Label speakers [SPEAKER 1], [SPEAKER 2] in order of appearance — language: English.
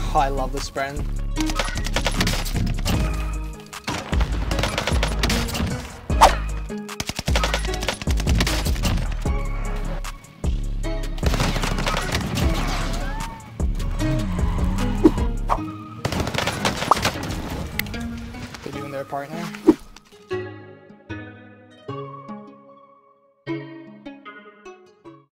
[SPEAKER 1] Oh, I love this Bren. They're doing their part now.